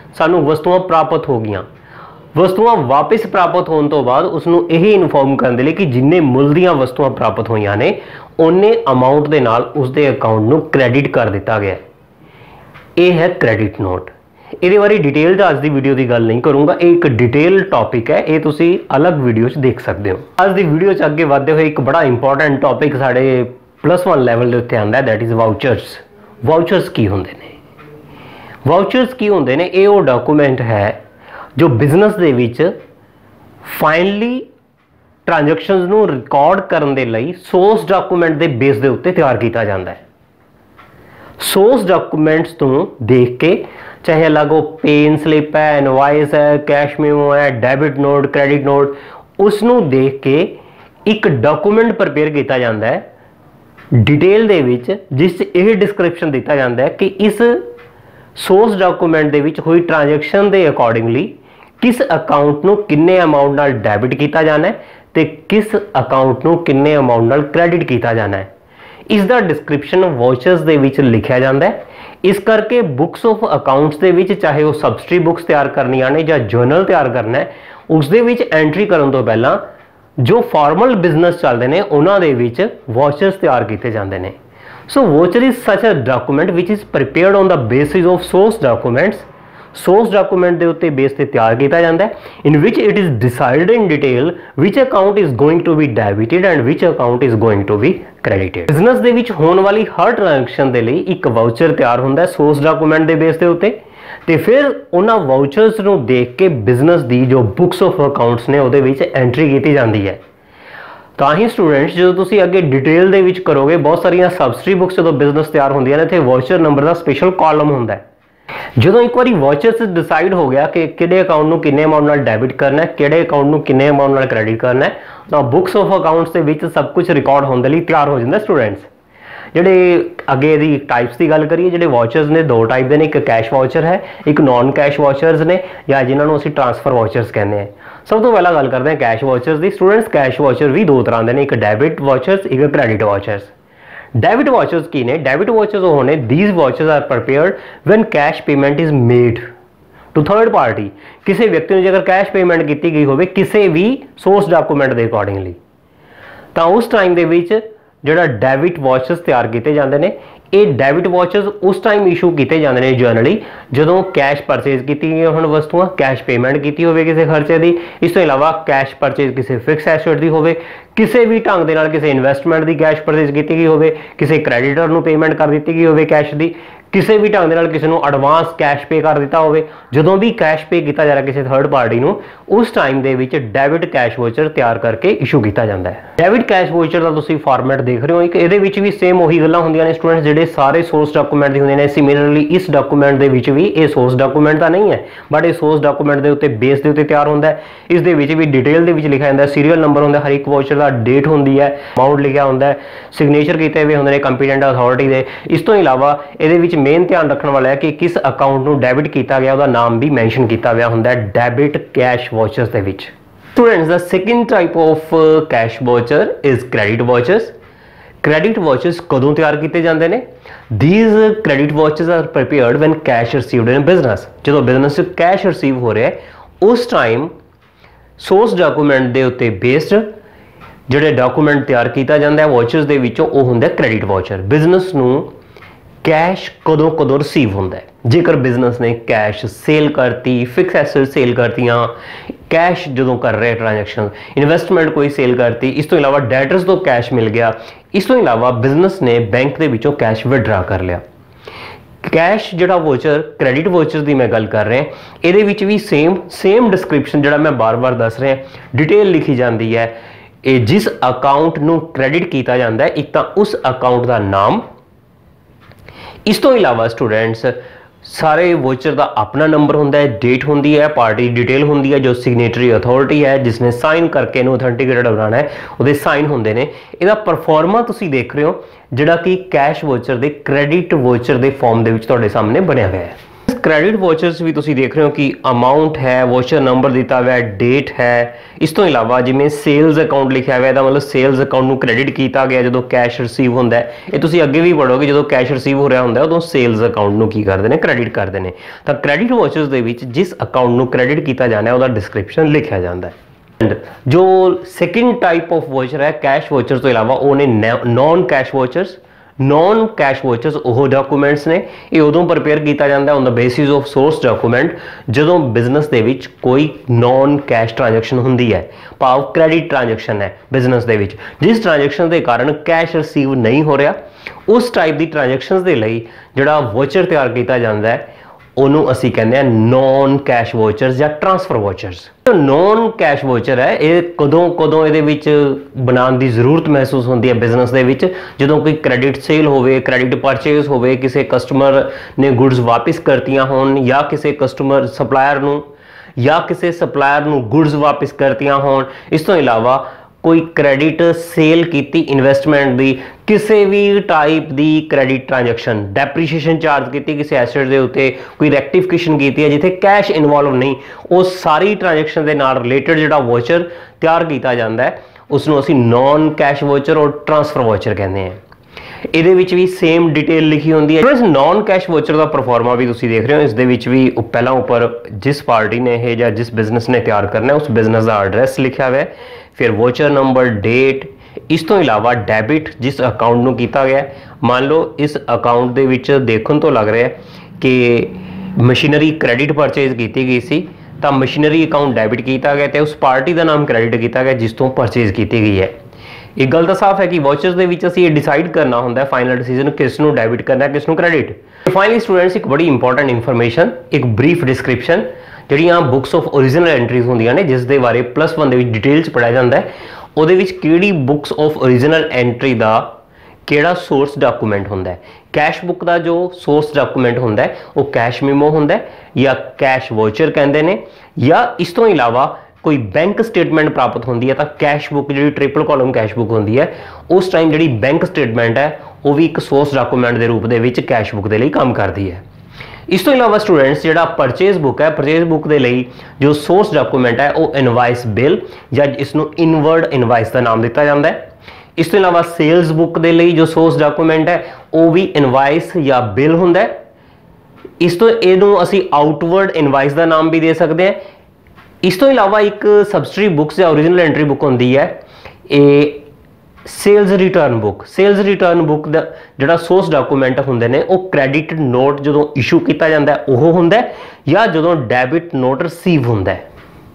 ਸਾਨੂੰ ਵਸਤੂਆਂ ਪ੍ਰਾਪਤ ਹੋ ਗਈਆਂ, ਵਸਤੂਆਂ ਵਾਪਸ ਪ੍ਰਾਪਤ ਹੋਣ ਤੋਂ ਬਾਅਦ ਉਸਨੂੰ ਇਹ ਇਨਫੋਰਮ ਕਰਨ ਦੇ ਲਈ ਕਿ ਜਿੰਨੇ ਮੁੱਲ ਦੀਆਂ ਵਸਤੂਆਂ ਪ੍ਰਾਪਤ ਹੋਈਆਂ ਨੇ ਉਹਨੇ ਅਮਾਉਂਟ ਦੇ ਨਾਲ ਉਸਦੇ ਅਕਾਊਂਟ ਨੂੰ ਕ੍ਰੈਡਿਟ ਕਰ ਦਿੱਤਾ ਗਿਆ। ਇਹ ਹੈ ਕ੍ਰੈਡਿਟ ਨੋਟ। ਇਹਦੇ ਬਾਰੇ ਡਿਟੇਲ 'ਚ ਅੱਜ ਦੀ ਵੀਡੀਓ ਦੀ ਗੱਲ ਨਹੀਂ ਕਰੂੰਗਾ, ਇਹ ਇੱਕ ਡਿਟੇਲ ਟੌਪਿਕ ਹੈ, ਇਹ ਤੁਸੀਂ ਅਲੱਗ ਵੀਡੀਓ 'ਚ ਦੇਖ ਸਕਦੇ ਹੋ। ਅੱਜ ਦੀ ਵੀਡੀਓ 'ਚ ਅੱਗੇ ਵਧਦੇ ਹੋਏ ਇੱਕ ਬੜਾ ਇੰਪੋਰਟੈਂਟ ਟੌਪਿਕ ਸਾਡੇ ਪਲੱਸ ਵਨ ਲੈਵਲ ਦੇ ਉੱਤੇ ਆਉਂਦਾ, ਦੈਟ ਇਜ਼ ਵਾਊਚਰਸ। ਵਾਊਚਰਸ ਕੀ ਹੁੰਦੇ ਨੇ? ਵਾਊਚਰਸ ਕੀ ਹੁੰਦੇ ਨੇ? ਇਹ ਉਹ ਡਾਕੂਮੈਂਟ ਹੈ ਜੋ ਬਿਜ਼ਨਸ ਦੇ ਵਿੱਚ ਫਾਈਨਲੀ ਟ੍ਰਾਂਜੈਕਸ਼ਨਸ ਨੂੰ ਰਿਕਾਰਡ ਕਰਨ ਦੇ ਲਈ ਸੋਰਸ ਡਾਕੂਮੈਂਟ ਦੇ ਬੇਸ ਦੇ ਉੱਤੇ ਤਿਆਰ ਕੀਤਾ ਜਾਂਦਾ ਹੈ। ਸੋਰਸ ਡਾਕੂਮੈਂਟਸ ਤੋਂ ਦੇਖ ਕੇ, ਚਾਹੇ ਅਲੱਗ ਉਹ ਪੇਨ ਸਲਿੱਪ ਹੈ, ਇਨਵਾਇਸ ਹੈ, ਕੈਸ਼ ਮੈਮੋ ਹੈ, ਡੈਬਿਟ ਨੋਟ, ਕ੍ਰੈਡਿਟ ਨੋਟ, ਉਸ ਨੂੰ ਦੇਖ ਕੇ ਇੱਕ ਡਾਕੂਮੈਂਟ ਪ੍ਰਪੇਅਰ ਕੀਤਾ ਜਾਂਦਾ ਹੈ ਡਿਟੇਲ ਦੇ ਵਿੱਚ, ਜਿਸ 'ਚ ਇਹ ਡਿਸਕ੍ਰਿਪਸ਼ਨ ਦਿੱਤਾ ਜਾਂਦਾ ਹੈ ਕਿ ਇਸ ਸੋਰਸ ਡਾਕੂਮੈਂਟ ਦੇ ਵਿੱਚ ਹੋਈ ਟ੍ਰਾਂਜੈਕਸ਼ਨ ਦੇ ਅਕੋਰਡਿੰਗਲੀ ਕਿਸ ਅਕਾਊਂਟ ਨੂੰ ਕਿੰਨੇ ਅਮਾਊਂਟ ਨਾਲ ਡੈਬਿਟ ਕੀਤਾ ਜਾਣਾ ਹੈ ਤੇ ਕਿਸ ਅਕਾਊਂਟ ਨੂੰ ਕਿੰਨੇ ਅਮਾਊਂਟ ਨਾਲ ਕ੍ਰੈਡਿਟ ਕੀਤਾ ਜਾਣਾ ਹੈ। ਇਸ ਦਾ ਡਿਸਕ੍ਰਿਪਸ਼ਨ ਵਾਊਚਰਸ ਦੇ ਵਿੱਚ ਲਿਖਿਆ ਜਾਂਦਾ ਹੈ। ਇਸ ਕਰਕੇ ਬੁੱਕਸ ਆਫ ਅਕਾਊਂਟਸ ਦੇ ਵਿੱਚ, ਚਾਹੇ ਉਹ ਸਬਸਿਡੀ ਬੁੱਕਸ ਤਿਆਰ ਕਰਨੀਆਂ ਨੇ ਜਾਂ ਜਰਨਲ ਤਿਆਰ ਕਰਨਾ ਹੈ, ਉਸ ਦੇ ਵਿੱਚ ਐਂਟਰੀ ਕਰਨ ਤੋਂ ਪਹਿਲਾਂ ਜੋ ਫਾਰਮਲ ਬਿਜ਼ਨਸ ਚੱਲਦੇ ਨੇ ਉਹਨਾਂ ਦੇ ਵਿੱਚ ਵਾਊਚਰਸ ਤਿਆਰ ਕੀਤੇ ਜਾਂਦੇ ਨੇ। ਸੋ voucher is such a document which is prepared on the basis of source documents. Source document ਦੇ ਉੱਤੇ ਬੇਸ ਤੇ ਤਿਆਰ ਕੀਤਾ ਜਾਂਦਾ ਹੈ, in which it is decided in detail which account is going to be debited and which account is going to be credited. Business ਦੇ ਵਿੱਚ ਹੋਣ ਵਾਲੀ ਹਰ ਟ੍ਰਾਂਜੈਕਸ਼ਨ ਦੇ ਲਈ ਇੱਕ ਵਾਊਚਰ ਤਿਆਰ ਹੁੰਦਾ ਹੈ ਸੋਰਸ ਡਾਕੂਮੈਂਟ ਦੇ ਬੇਸ ਦੇ ਉੱਤੇ, ਤੇ ਫਿਰ ਉਹਨਾਂ ਵਾਊਚਰਸ ਨੂੰ ਦੇਖ ਕੇ ਬਿਜ਼ਨਸ ਦੀ ਜੋ ਬੁੱਕਸ ਆਫ ਅਕਾਊਂਟਸ ਨੇ ਉਹਦੇ ਵਿੱਚ ਐਂਟਰੀ ਕੀਤੀ ਜਾਂਦੀ ਹੈ। ਤਾਂ ਹੀ ਸਟੂਡੈਂਟਸ, ਜਦੋਂ ਤੁਸੀਂ ਅੱਗੇ ਡਿਟੇਲ ਦੇ ਵਿੱਚ ਕਰੋਗੇ, ਬਹੁਤ ਸਾਰੀਆਂ ਸਬਸਿਡੀ ਬੁੱਕਸ ਜਦੋਂ ਬਿਜ਼ਨਸ ਤਿਆਰ ਹੁੰਦੀਆਂ ਨੇ ਤੇ ਵਾਊਚਰ ਨੰਬਰ ਦਾ ਸਪੈਸ਼ਲ ਕਾਲਮ ਹੁੰਦਾ ਹੈ। ਜਦੋਂ ਇੱਕ ਵਾਰੀ ਵਾਊਚਰਸ ਡਿਸਾਈਡ ਹੋ ਗਿਆ ਕਿ ਕਿਹੜੇ ਅਕਾਊਂਟ ਨੂੰ ਕਿੰਨੇ ਅਮਾਊਂਟ ਨਾਲ ਡੈਬਿਟ ਕਰਨਾ ਹੈ, ਕਿਹੜੇ ਅਕਾਊਂਟ ਨੂੰ ਕਿੰਨੇ ਅਮਾਊਂਟ ਨਾਲ ਕ੍ਰੈਡਿਟ ਕਰਨਾ ਹੈ, ਤਾਂ ਬੁੱਕਸ ਆਫ ਅਕਾਊਂਟਸ ਦੇ ਵਿੱਚ ਸਭ ਕੁਝ ਰਿਕਾਰਡ ਹੋਣ ਦੇ ਲਈ ਤਿਆਰ ਹੋ ਜਾਂਦਾ ਸਟੂਡੈਂਟਸ। ਜਿਹੜੇ ਅੱਗੇ ਦੀ ਟਾਈਪਸ ਦੀ ਗੱਲ ਕਰੀਏ, ਜਿਹੜੇ ਵਾਊਚਰਸ ਨੇ ਦੋ ਟਾਈਪ ਦੇ ਨੇ, ਇੱਕ ਕੈਸ਼ ਵਾਊਚਰ ਹੈ, ਇੱਕ ਨਾਨ ਕੈਸ਼ ਵਾਊਚਰਸ ਨੇ, ਜਾਂ ਜਿਨ੍ਹਾਂ ਨੂੰ ਅਸੀਂ ਟ੍ਰਾਂਸਫਰ ਵਾਊਚਰਸ ਕਹਿੰਦੇ ਹਾਂ। ਸਭ ਤੋਂ ਪਹਿਲਾਂ ਗੱਲ ਕਰਦੇ ਹਾਂ ਕੈਸ਼ ਵਾਊਚਰਸ ਦੀ। ਸਟੂਡੈਂਟਸ, ਕੈਸ਼ ਵਾਊਚਰ ਵੀ ਦੋ ਤਰ੍ਹਾਂ ਦੇ ਨੇ, ਇੱਕ ਡੈਬਿਟ ਵਾਊਚਰਸ, ਇੱਕ ਕ੍ਰੈਡਿਟ ਵਾਊਚਰਸ। ਡੈਬਿਟ ਵਾਊਚਰਸ ਕੀ ਨੇ? ਡੈਬਿਟ ਵਾਊਚਰਸ ਉਹ ਨੇ, these vouchers are prepared when cash payment is made to third party. ਕਿਸੇ ਵਿਅਕਤੀ ਨੂੰ ਜੇਕਰ ਕੈਸ਼ ਪੇਮੈਂਟ ਕੀਤੀ ਗਈ ਹੋਵੇ ਕਿਸੇ ਵੀ ਸੋਰਸ ਡਾਕੂਮੈਂਟ ਦੇ ਅਕੋਰਡਿੰਗਲੀ, ਤਾਂ ਉਸ ਟਾਈਮ ਦੇ ਵਿੱਚ ਜਿਹੜਾ ਡੈਬਿਟ ਵਾਊਚਰਸ ਤਿਆਰ ਕੀਤੇ ਜਾਂਦੇ ਨੇ। ਇਹ ਡੈਬਿਟ ਵਾਊਚਰਸ ਉਸ ਟਾਈਮ ਇਸ਼ੂ ਕੀਤੇ ਜਾਂਦੇ ਨੇ ਜਨਰਲੀ ਜਦੋਂ ਕੈਸ਼ ਪਰਚੇਜ਼ ਕੀਤੀ ਗਈਆਂ ਹੋਣ ਵਸਤੂਆਂ, ਕੈਸ਼ ਪੇਮੈਂਟ ਕੀਤੀ ਹੋਵੇ ਕਿਸੇ ਖਰਚੇ ਦੀ, ਇਸ ਤੋਂ ਇਲਾਵਾ ਕੈਸ਼ ਪਰਚੇਜ਼ ਕਿਸੇ ਫਿਕਸ ਐਸੈਟ ਦੀ ਹੋਵੇ, ਕਿਸੇ ਵੀ ਢੰਗ ਦੇ ਨਾਲ ਕਿਸੇ ਇਨਵੈਸਟਮੈਂਟ ਦੀ ਕੈਸ਼ ਪਰਚੇਜ਼ ਕੀਤੀ ਗਈ ਹੋਵੇ, ਕਿਸੇ ਕ੍ਰੈਡੀਟਰ ਨੂੰ ਪੇਮੈਂਟ ਕਰ ਦਿੱਤੀ ਗਈ ਹੋਵੇ ਕੈਸ਼ ਦੀ, ਕਿਸੇ ਵੀ ਢੰਗ ਦੇ ਨਾਲ ਕਿਸੇ ਨੂੰ ਐਡਵਾਂਸ ਕੈਸ਼ ਪੇ ਕਰ ਦਿੱਤਾ ਹੋਵੇ। ਜਦੋਂ ਵੀ ਕੈਸ਼ ਪੇ ਕੀਤਾ ਜਾ ਰਿਹਾ ਕਿਸੇ ਥਰਡ ਪਾਰਟੀ ਨੂੰ, ਉਸ ਟਾਈਮ ਦੇ ਵਿੱਚ ਡੈਬਿਟ ਕੈਸ਼ ਵਾਊਚਰ ਤਿਆਰ ਕਰਕੇ ਇਸ਼ੂ ਕੀਤਾ ਜਾਂਦਾ ਹੈ। ਡੈਬਿਟ ਕੈਸ਼ ਵਾਊਚਰ ਦਾ ਤੁਸੀਂ ਫਾਰਮੈਟ ਦੇਖ ਰਹੇ ਹੋ, ਇੱਕ ਇਹਦੇ ਵਿੱਚ ਵੀ ਸੇਮ ਉਹੀ ਗੱਲਾਂ ਹੁੰਦੀਆਂ ਨੇ ਸਟੂਡੈਂਟਸ ਜਿਹੜੇ ਸਾਰੇ ਸੋਰਸ ਡਾਕੂਮੈਂਟ ਦੇ ਹੁੰਦੇ ਨੇ। ਸਿਮਿਲਰਲੀ ਇਸ ਡਾਕੂਮੈਂਟ ਦੇ ਵਿੱਚ ਵੀ, ਇਹ ਸੋਰਸ ਡਾਕੂਮੈਂਟ ਤਾਂ ਨਹੀਂ ਹੈ ਬਟ ਇਹ ਸੋਰਸ ਡਾਕੂਮੈਂਟ ਦੇ ਉੱਤੇ ਬੇਸ ਦੇ ਉੱਤੇ ਤਿਆਰ ਹੁੰਦਾ ਹੈ। ਇਸ ਦੇ ਵਿੱਚ ਵੀ ਡਿਟੇਲ ਦੇ ਵਿੱਚ ਲਿਖਿਆ ਜਾਂਦਾ, ਸੀਰੀਅਲ ਨੰਬਰ ਹੁੰਦਾ ਹਰ ਇੱਕ ਵਾਊਚਰ ਦਾ, ਡੇਟ ਹੁੰਦੀ ਹੈ, ਅਮਾਊਂਟ ਲਿਖਿਆ ਹੁੰਦਾ, ਸਿਗਨੇਚਰ ਕੀਤੇ ਹੋਏ ਹੁੰਦੇ ਨੇ ਕੰਪੀਟੈਂਟ ਅਥਾਰਟੀ ਦੇ। ਇਸ ਤੋਂ ਇਲਾਵਾ ਇਹਦੇ ਵਿੱਚ ਮੇਨ ਧਿਆਨ ਰੱਖਣ ਵਾਲਾ ਹੈ ਕਿ ਕਿਸ ਅਕਾਊਂਟ ਨੂੰ ਡੈਬਿਟ ਕੀਤਾ ਗਿਆ ਉਹਦਾ ਨਾਮ ਵੀ ਮੈਂਸ਼ਨ ਕੀਤਾ ਹੋਇਆ ਹੁੰਦਾ ਹੈ ਡੈਬਿਟ ਕੈਸ਼ ਵਾਊਚਰਸ ਦੇ ਵਿੱਚ। ਸਟੂਡੈਂਟਸ, ਦਾ second type of cash voucher is credit vouchers. Credit vouchers ਕਦੋਂ ਤਿਆਰ ਕੀਤੇ ਜਾਂਦੇ ਨੇ? These credit vouchers are prepared when cash received in business. ਜਦੋਂ ਬਿਜ਼ਨਸ 'ਚ ਕੈਸ਼ ਰਿਸੀਵ ਹੋ ਰਿਹਾ ਉਸ ਟਾਈਮ ਸੋਰਸ ਡਾਕੂਮੈਂਟ ਦੇ ਉੱਤੇ ਬੇਸਡ ਜਿਹੜੇ ਡਾਕੂਮੈਂਟ ਤਿਆਰ ਕੀਤਾ ਜਾਂਦਾ ਹੈ ਵਾਊਚਰਸ ਦੇ ਵਿੱਚੋਂ, ਉਹ ਹੁੰਦਾ ਕ੍ਰੈਡਿਟ ਵਾਊਚਰ। ਬਿਜ਼ਨਸ ਨੂੰ ਕੈਸ਼ ਕਦੋਂ ਕਦੋਂ ਰਿਸੀਵ ਹੁੰਦਾ ਹੈ? ਜੇਕਰ ਬਿਜ਼ਨਸ ਨੇ ਕੈਸ਼ ਸੇਲ ਕਰਤੀ, ਫਿਕਸ ਐਸੈਟ ਸੇਲ ਕਰਤੀਆਂ, ਕੈਸ਼ ਜਦੋਂ ਕਰ ਰਿਹਾ ਟ੍ਰਾਂਜੈਕਸ਼ਨ, ਇਨਵੈਸਟਮੈਂਟ ਕੋਈ ਸੇਲ ਕਰਤੀ, ਇਸ ਤੋਂ ਇਲਾਵਾ ਡੈਟਰਸ ਤੋਂ ਕੈਸ਼ ਮਿਲ ਗਿਆ, ਇਸ ਤੋਂ ਇਲਾਵਾ ਬਿਜ਼ਨਸ ਨੇ ਬੈਂਕ ਦੇ ਵਿੱਚੋਂ ਕੈਸ਼ ਵਿਡਰਾ ਕਰ ਲਿਆ। ਕੈਸ਼ ਜਿਹੜਾ ਵਾਊਚਰ, ਕ੍ਰੈਡਿਟ ਵਾਊਚਰ ਦੀ ਮੈਂ ਗੱਲ ਕਰ ਰਿਹਾ, ਇਹਦੇ ਵਿੱਚ ਵੀ ਸੇਮ ਸੇਮ ਡਿਸਕ੍ਰਿਪਸ਼ਨ ਜਿਹੜਾ ਮੈਂ ਬਾਰ-ਬਾਰ ਦੱਸ ਰਿਹਾ, ਡਿਟੇਲ ਲਿਖੀ ਜਾਂਦੀ ਹੈ। ਇਹ ਜਿਸ ਅਕਾਊਂਟ ਨੂੰ ਕ੍ਰੈਡਿਟ ਕੀਤਾ ਜਾਂਦਾ ਹੈ, ਇੱਕ ਤਾਂ ਉਸ ਅਕਾਊਂਟ ਦਾ ਨਾਮ, ਇਸ ਤੋਂ ਇਲਾਵਾ ਸਟੂਡੈਂਟਸ ਸਾਰੇ ਵਾਊਚਰ ਦਾ ਆਪਣਾ ਨੰਬਰ ਹੁੰਦਾ ਹੈ, ਡੇਟ ਹੁੰਦੀ ਹੈ, ਪਾਰਟੀ ਡਿਟੇਲ ਹੁੰਦੀ ਹੈ, ਜੋ ਸਿਗਨੇਟਰੀ ਅਥਾਰਟੀ ਹੈ ਜਿਸਨੇ ਸਾਈਨ ਕਰਕੇ ਇਹਨੂੰ ਅਥੈਂਟੀਕੇਟਡ ਬਣਾਉਣਾ ਹੈ, ਉਹਦੇ ਸਾਈਨ ਹੁੰਦੇ ਨੇ। ਇਹਦਾ ਪਰਫਾਰਮਾ ਤੁਸੀਂ ਦੇਖ ਰਹੇ ਹੋ ਜਿਹੜਾ ਕਿ ਕੈਸ਼ ਵਾਊਚਰ ਦੇ ਕ੍ਰੈਡਿਟ ਵਾਊਚਰ ਦੇ ਫਾਰਮ ਦੇ ਵਿੱਚ ਤੁਹਾਡੇ ਸਾਹਮਣੇ ਬਣਿਆ ਹੋਇਆ ਹੈ। ਕ੍ਰੈਡਿਟ ਵਾਚਰਸ ਵੀ ਤੁਸੀਂ ਦੇਖ ਰਹੇ ਹੋ ਕਿ ਅਮਾਉਂਟ ਹੈ, ਵਾਚਰ ਨੰਬਰ ਦਿੱਤਾ ਹੋਇਆ ਹੈ, ਡੇਟ ਹੈ। ਇਸ ਤੋਂ ਇਲਾਵਾ ਜਿਵੇਂ ਸੇਲਸ ਅਕਾਊਂਟ ਲਿਖਿਆ ਹੋਇਆ, ਇਹਦਾ ਮਤਲਬ ਸੇਲਸ ਅਕਾਊਂਟ ਨੂੰ ਕ੍ਰੈਡਿਟ ਕੀਤਾ ਗਿਆ ਜਦੋਂ ਕੈਸ਼ ਰਿਸੀਵ ਹੁੰਦਾ ਹੈ। ਇਹ ਤੁਸੀਂ ਅੱਗੇ ਵੀ ਪੜ੍ਹੋਗੇ, ਜਦੋਂ ਕੈਸ਼ ਰਿਸੀਵ ਹੋ ਰਿਹਾ ਹੁੰਦਾ ਉਦੋਂ ਸੇਲਸ ਅਕਾਊਂਟ ਨੂੰ ਕੀ ਕਰਦੇ ਨੇ, ਕ੍ਰੈਡਿਟ ਕਰਦੇ ਨੇ। ਤਾਂ ਕ੍ਰੈਡਿਟ ਵਾਚਰਸ ਦੇ ਵਿੱਚ ਜਿਸ ਅਕਾਊਂਟ ਨੂੰ ਕ੍ਰੈਡਿਟ ਕੀਤਾ ਜਾਣਾ ਉਹਦਾ ਡਿਸਕ੍ਰਿਪਸ਼ਨ ਲਿਖਿਆ ਜਾਂਦਾ ਹੈ। ਜੋ ਸੈਕਿੰਡ ਟਾਈਪ ਆਫ ਵਾਚਰ ਹੈ ਕੈਸ਼ ਵਾਚਰ ਤੋਂ ਇਲਾਵਾ, ਉਹ ਨੇ ਨॉन ਕੈਸ਼ ਵਾਚਰਸ। ਨॉन ਕੈਸ਼ ਵਾਚਰਸ ਉਹ ਡਾਕੂਮੈਂਟਸ ਨੇ, ਇਹ ਉਦੋਂ ਪ੍ਰਪੇਅਰ ਕੀਤਾ ਜਾਂਦਾ on the basis of source document ਜਦੋਂ ਬਿਜ਼ਨਸ ਦੇ ਵਿੱਚ ਕੋਈ ਨॉन ਕੈਸ਼ ਟ੍ਰਾਂਜੈਕਸ਼ਨ ਹੁੰਦੀ ਹੈ, ਭਾਵ ਕ੍ਰੈਡਿਟ ਟ੍ਰਾਂਜੈਕਸ਼ਨ ਹੈ ਬਿਜ਼ਨਸ ਦੇ ਵਿੱਚ, ਜਿਸ ਟ੍ਰਾਂਜੈਕਸ਼ਨ ਦੇ ਕਾਰਨ ਕੈਸ਼ ਰਿਸੀਵ ਨਹੀਂ ਹੋ ਰਿਹਾ। ਉਸ ਟਾਈਪ ਦੀ ਟ੍ਰਾਂਜੈਕਸ਼ਨਸ ਦੇ ਲਈ ਜਿਹੜਾ ਵਾਚਰ ਤਿਆਰ ਕੀਤਾ ਜਾਂਦਾ ਹੈ ਉਹਨੂੰ ਅਸੀਂ ਕਹਿੰਦੇ ਆ ਨॉन ਕੈਸ਼ ਵਾਚਰਸ ਜਾਂ ਟ੍ਰਾਂਸਫਰ ਵਾਚਰਸ। ਨॉन ਕੈਸ਼ ਵਾਚਰ ਹੈ, ਇਹ ਕਦੋਂ ਕਦੋਂ ਇਹਦੇ ਵਿੱਚ ਬਣਾਉਣ ਦੀ ਜ਼ਰੂਰਤ ਮਹਿਸੂਸ ਹੁੰਦੀ ਹੈ ਬਿਜ਼ਨਸ ਦੇ ਵਿੱਚ, ਜਦੋਂ ਕੋਈ ਕ੍ਰੈਡਿਟ ਸੇਲ ਹੋਵੇ, ਕ੍ਰੈਡਿਟ ਪਰਚੇਜ਼ ਹੋਵੇ, ਕਿਸੇ ਕਸਟਮਰ ਨੇ ਗੁੱਡਸ ਵਾਪਿਸ ਕਰਤੀਆਂ ਹੋਣ, ਜਾਂ ਕਿਸੇ ਕਸਟਮਰ ਸਪਲਾਇਰ ਨੂੰ ਜਾਂ ਕਿਸੇ ਸਪਲਾਇਰ ਨੂੰ ਗੁੱਡਸ ਵਾਪਿਸ ਕਰਤੀਆਂ ਹੋਣ। ਇਸ ਤੋਂ ਇਲਾਵਾ ਕੋਈ ਕ੍ਰੈਡਿਟ ਸੇਲ ਕੀਤੀ ਇਨਵੈਸਟਮੈਂਟ ਦੀ, ਕਿਸੇ ਵੀ ਟਾਈਪ ਦੀ ਕ੍ਰੈਡਿਟ ਟ੍ਰਾਂਜੈਕਸ਼ਨ, ਡੈਪਰੀਸ਼ੀਏਸ਼ਨ ਚਾਰਜ ਕੀਤੀ ਕਿਸੇ ਐਸੈਟ ਦੇ ਉੱਤੇ, ਕੋਈ ਰੈਕਟੀਫਿਕੇਸ਼ਨ ਕੀਤੀ ਹੈ ਜਿੱਥੇ ਕੈਸ਼ ਇਨਵੋਲਵ ਨਹੀਂ, ਉਹ ਸਾਰੀ ਟ੍ਰਾਂਜੈਕਸ਼ਨ ਦੇ ਨਾਲ ਰਿਲੇਟਡ ਜਿਹੜਾ ਵਾਚਰ ਤਿਆਰ ਕੀਤਾ ਜਾਂਦਾ ਹੈ ਉਸ ਨੂੰ ਅਸੀਂ ਨॉन ਕੈਸ਼ ਵਾਚਰ ਔਰ ਟ੍ਰਾਂਸਫਰ ਵਾਚਰ ਕਹਿੰਦੇ ਹਾਂ। ਇਹਦੇ ਵਿੱਚ ਵੀ ਸੇਮ ਡਿਟੇਲ ਲਿਖੀ ਹੁੰਦੀ ਹੈ। ਇਸ ਨॉन ਕੈਸ਼ ਵਾਚਰ ਦਾ ਪਰਫਾਰਮਾ ਵੀ ਤੁਸੀਂ ਦੇਖ ਰਹੇ ਹੋ, ਇਸ ਦੇ ਵਿੱਚ ਵੀ ਪਹਿਲਾਂ ਉੱਪਰ ਜਿਸ ਪਾਰਟੀ ਨੇ ਇਹ ਜਾਂ ਜਿਸ ਬਿਜ਼ਨਸ ਨੇ ਤਿਆਰ ਕਰਨਾ ਉਸ ਬਿਜ਼ਨਸ ਦਾ ਐਡਰੈਸ ਲਿਖਿਆ ਹੋਇਆ ਹੈ, ਫਿਰ ਵਾਚਰ ਨੰਬਰ, ਡੇਟ। ਇਸ ਤੋਂ ਇਲਾਵਾ ਡੈਬਿਟ ਜਿਸ ਅਕਾਊਂਟ ਨੂੰ ਕੀਤਾ ਗਿਆ, ਮੰਨ ਲਓ ਇਸ ਅਕਾਊਂਟ ਦੇ ਵਿੱਚ ਦੇਖਣ ਤੋਂ ਲੱਗ ਰਿਹਾ ਕਿ ਮਸ਼ੀਨਰੀ ਕ੍ਰੈਡਿਟ ਪਰਚੇਜ਼ ਕੀਤੀ ਗਈ ਸੀ, ਤਾਂ ਮਸ਼ੀਨਰੀ ਅਕਾਊਂਟ ਡੈਬਿਟ ਕੀਤਾ ਗਿਆ ਤੇ ਉਸ ਪਾਰਟੀ ਦਾ ਨਾਮ ਕ੍ਰੈਡਿਟ ਕੀਤਾ ਗਿਆ ਜਿਸ ਤੋਂ ਪਰਚੇਜ਼ ਕੀਤੀ ਗਈ ਹੈ। ਇਹ ਗੱਲ ਤਾਂ ਸਾਫ਼ ਹੈ ਕਿ ਵਾਚਰਸ ਦੇ ਵਿੱਚ ਅਸੀਂ ਇਹ ਡਿਸਾਈਡ ਕਰਨਾ ਹੁੰਦਾ ਹੈ ਫਾਈਨਲ ਡਿਸੀਜਨ ਕਿਸ ਨੂੰ ਡੈਬਿਟ ਕਰਨਾ ਹੈ, ਕਿਸ ਨੂੰ ਕ੍ਰੈਡਿਟ। ਫਾਈਨਲੀ ਸਟੂਡੈਂਟਸ, ਇੱਕ ਬੜੀ ਇੰਪੋਰਟੈਂਟ ਇਨਫੋਰਮੇਸ਼ਨ, ਇੱਕ ਬਰੀਫ ਡਿਸਕ੍ਰਿਪਸ਼ਨ, ਜਿਹੜੀਆਂ ਬੁੱਕਸ ਆਫ ਓਰੀਜਨਲ ਐਂਟਰੀਜ਼ ਹੁੰਦੀਆਂ ਨੇ ਜਿਸ ਦੇ ਬਾਰੇ ਪਲੱਸ ਵਨ ਦੇ ਵਿੱਚ ਡਿਟੇਲ 'ਚ ਪੜ੍ਹਿਆ ਜਾਂਦਾ ਹੈ, ਉਹਦੇ ਵਿੱਚ ਕਿਹੜੀ ਬੁੱਕਸ ਆਫ ਓਰੀਜਨਲ ਐਂਟਰੀ ਦਾ ਕਿਹੜਾ ਸੋਰਸ ਡਾਕੂਮੈਂਟ ਹੁੰਦਾ ਹੈ। ਕੈਸ਼ ਬੁੱਕ ਦਾ ਜੋ ਸੋਰਸ ਡਾਕੂਮੈਂਟ ਹੁੰਦਾ ਹੈ ਉਹ ਕੈਸ਼ ਮੈਮੋ ਹੁੰਦਾ ਹੈ ਜਾਂ ਕੈਸ਼ ਵਾਚਰ ਕਹਿੰਦੇ ਨੇ, ਜਾਂ ਇਸ ਤੋਂ ਇਲਾਵਾ ਕੋਈ ਬੈਂਕ ਸਟੇਟਮੈਂਟ ਪ੍ਰਾਪਤ ਹੁੰਦੀ ਹੈ ਤਾਂ ਕੈਸ਼ ਬੁੱਕ ਜਿਹੜੀ ਟ੍ਰਿਪਲ ਕਾਲਮ ਕੈਸ਼ ਬੁੱਕ ਹੁੰਦੀ ਹੈ, ਉਸ ਟਾਈਮ ਜਿਹੜੀ ਬੈਂਕ ਸਟੇਟਮੈਂਟ ਹੈ ਉਹ ਵੀ ਇੱਕ ਸੋਰਸ ਡਾਕੂਮੈਂਟ ਦੇ ਰੂਪ ਦੇ ਵਿੱਚ ਕੈਸ਼ ਬੁੱਕ ਦੇ ਲਈ ਕੰਮ ਕਰਦੀ ਹੈ। ਇਸ ਤੋਂ ਇਲਾਵਾ ਸਟੂਡੈਂਟਸ, ਜਿਹੜਾ ਪਰਚੇਜ਼ ਬੁੱਕ ਹੈ, ਪਰਚੇਜ਼ ਬੁੱਕ ਦੇ ਲਈ ਜੋ ਸੋਰਸ ਡਾਕੂਮੈਂਟ ਹੈ ਉਹ ਇਨਵਾਇਸ ਬਿੱਲ ਜਾਂ ਇਸ ਨੂੰ ਇਨਵਰਡ ਇਨਵਾਇਸ ਦਾ ਨਾਮ ਦਿੱਤਾ ਜਾਂਦਾ ਹੈ। ਇਸ ਤੋਂ ਇਲਾਵਾ ਸੇਲਸ ਬੁੱਕ ਦੇ ਲਈ ਜੋ ਸੋਰਸ ਡਾਕੂਮੈਂਟ ਹੈ ਉਹ ਵੀ ਇਨਵਾਇਸ ਜਾਂ ਬਿੱਲ ਹੁੰਦਾ ਹੈ। ਇਸ ਤੋਂ ਇਹਨੂੰ ਅਸੀਂ ਆਊਟਵਰਡ ਇਨਵਾਇਸ ਦਾ ਨਾਮ ਵੀ ਦੇ ਸਕਦੇ ਹਾਂ। ਇਸ ਤੋਂ ਇਲਾਵਾ ਇੱਕ ਸਬਸਿਡਰੀ ਬੁੱਕਸ ਜਾਂ ਓਰੀਜਨਲ ਐਂਟਰੀ ਬੁੱਕ ਹੁੰਦੀ ਹੈ, ਇਹ sales return book. Sales return book ਦਾ ਜਿਹੜਾ ਸੋਰਸ ਡਾਕੂਮੈਂਟ ਹੁੰਦੇ ਨੇ ਉਹ ਕ੍ਰੈਡਿਟ ਨੋਟ ਜਦੋਂ ਇਸ਼ੂ ਕੀਤਾ ਜਾਂਦਾ ਉਹ ਹੁੰਦਾ ਜਾਂ ਜਦੋਂ ਡੈਬਿਟ ਨੋਟ ਰਿਸੀਵ ਹੁੰਦਾ ਹੈ।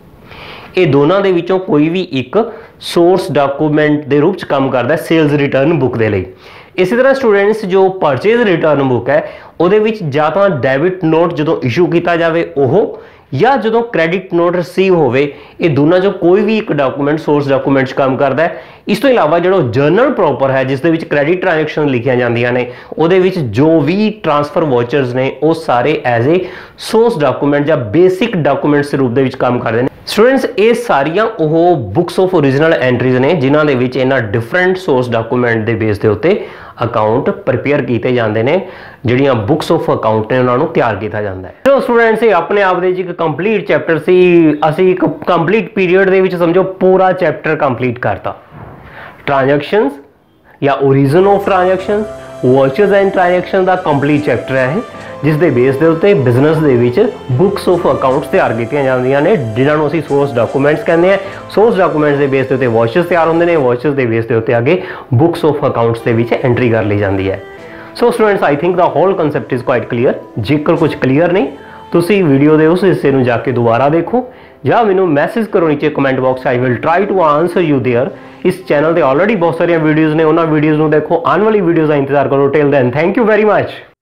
ਇਹ ਦੋਨਾਂ ਦੇ ਵਿੱਚੋਂ ਕੋਈ ਵੀ ਇੱਕ ਸੋਰਸ ਡਾਕੂਮੈਂਟ ਦੇ ਰੂਪ ਚ ਕੰਮ ਕਰਦਾ ਸੇਲਸ ਰਿਟਰਨ ਬੁੱਕ ਦੇ ਲਈ। ਇਸੇ ਤਰ੍ਹਾਂ ਸਟੂਡੈਂਟਸ, ਜੋ ਪਰਚੇਜ਼ ਰਿਟਰਨ ਬੁੱਕ ਹੈ ਉਹਦੇ ਵਿੱਚ ਜਾਂ ਤਾਂ ਡੈਬਿਟ ਨੋਟ ਜਦੋਂ ਇਸ਼ੂ ਕੀਤਾ ਜਾਵੇ ਉਹ, ਜਾਂ ਜਦੋਂ ਕ੍ਰੈਡਿਟ ਨੋਟ ਰਿਸੀਵ ਹੋਵੇ, ਇਹ ਦੋਨਾਂ ਚੋਂ ਕੋਈ ਵੀ ਇੱਕ ਡਾਕੂਮੈਂਟ ਸੋਰਸ ਡਾਕੂਮੈਂਟ 'ਚ ਕੰਮ ਕਰਦਾ ਹੈ। ਇਸ ਤੋਂ ਇਲਾਵਾ ਜਿਹੜਾ ਜਰਨਲ ਪ੍ਰੋਪਰ ਹੈ ਜਿਸ ਦੇ ਵਿੱਚ ਕ੍ਰੈਡਿਟ ਟ੍ਰਾਂਜੈਕਸ਼ਨ ਲਿਖੀਆਂ ਜਾਂਦੀਆਂ ਨੇ, ਉਹਦੇ ਵਿੱਚ ਜੋ ਵੀ ਟ੍ਰਾਂਸਫਰ ਵਾਚਰਸ ਨੇ ਉਹ ਸਾਰੇ ਐਜ਼ ਏ ਸੋਰਸ ਡਾਕੂਮੈਂਟ ਜਾਂ ਬੇਸਿਕ ਡਾਕੂਮੈਂਟਸ ਦੇ ਰੂਪ ਦੇ ਵਿੱਚ ਕੰਮ ਕਰਦੇ ਨੇ। ਸਟੂਡੈਂਟਸ, ਇਹ ਸਾਰੀਆਂ ਉਹ ਬੁੱਕਸ ਆਫ ਓਰੀਜਨਲ ਐਂਟਰੀਜ਼ ਨੇ ਜਿਨ੍ਹਾਂ ਦੇ ਵਿੱਚ ਇਹਨਾਂ ਡਿਫਰੈਂਟ ਸੋਰਸ ਡਾਕੂਮੈਂਟ ਦੇ ਬੇਸ ਦੇ ਉੱਤੇ ਅਕਾਊਂਟ ਪ੍ਰਪੇਅਰ ਕੀਤੇ ਜਾਂਦੇ ਨੇ, ਜਿਹੜੀਆਂ ਬੁੱਕਸ ਆਫ ਅਕਾਊਂਟ ਨੇ ਉਹਨਾਂ ਨੂੰ ਤਿਆਰ ਕੀਤਾ ਜਾਂਦਾ ਹੈ। ਸੋ ਸਟੂਡੈਂਟਸ, ਇਹ ਆਪਣੇ ਆਪ ਦੇ ਵਿੱਚ ਇੱਕ ਕੰਪਲੀਟ ਚੈਪਟਰ ਸੀ। ਅਸੀਂ ਇੱਕ ਕੰਪਲੀਟ ਪੀਰੀਅਡ ਦੇ ਵਿੱਚ ਸਮਝੋ ਪੂਰਾ ਚੈਪਟਰ ਕੰਪਲੀਟ ਕਰਤਾ। ਟ੍ਰਾਂਜੈਕਸ਼ਨਸ ਜਾਂ origin of transactions, vouchers and transaction ਦਾ ਕੰਪਲੀਟ ਚੈਪਟਰ ਹੈ ਜਿਸ ਦੇ ਬੇਸ ਦੇ ਉੱਤੇ ਬਿਜ਼ਨਸ ਦੇ ਵਿੱਚ ਬੁੱਕਸ ਆਫ ਅਕਾਊਂਟਸ ਤਿਆਰ ਕੀਤੀਆਂ ਜਾਂਦੀਆਂ ਨੇ, ਜਿਨ੍ਹਾਂ ਨੂੰ ਅਸੀਂ ਸੋਰਸ ਡਾਕੂਮੈਂਟਸ ਕਹਿੰਦੇ ਹਾਂ। ਸੋਰਸ ਡਾਕੂਮੈਂਟਸ ਦੇ ਬੇਸ ਦੇ ਉੱਤੇ ਵਾਚਰਸ ਤਿਆਰ ਹੁੰਦੇ ਨੇ, ਵਾਚਰਸ ਦੇ ਬੇਸ ਦੇ ਉੱਤੇ ਅੱਗੇ ਬੁੱਕਸ ਆਫ ਅਕਾਊਂਟਸ ਦੇ ਵਿੱਚ ਐਂਟਰੀ ਕਰ ਲਈ ਜਾਂਦੀ ਹੈ। So students, I think the whole concept is quite clear. ਜੇਕਰ ਕੁਝ ਕਲੀਅਰ ਨਹੀਂ, ਤੁਸੀਂ ਵੀਡੀਓ ਦੇ ਉਸ ਹਿੱਸੇ ਨੂੰ ਜਾ ਕੇ ਦੁਬਾਰਾ ਦੇਖੋ ਜਾਂ ਮੈਨੂੰ ਮੈਸੇਜ ਕਰੋ ਨੀਚੇ comment box. I will try to answer you there. ਇਸ ਚੈਨਲ ਤੇ ਆਲਰੇਡੀ ਬਹੁਤ ਸਾਰੀਆਂ ਵੀਡੀਓਜ਼ ਨੇ, ਉਹਨਾਂ ਵੀਡੀਓਜ਼ ਨੂੰ ਦੇਖੋ। ਆਉਣ ਵਾਲੀ ਵੀਡੀਓਜ਼ ਦਾ ਇੰਤਜ਼ਾਰ ਕਰੋ। Till then, thank you very much.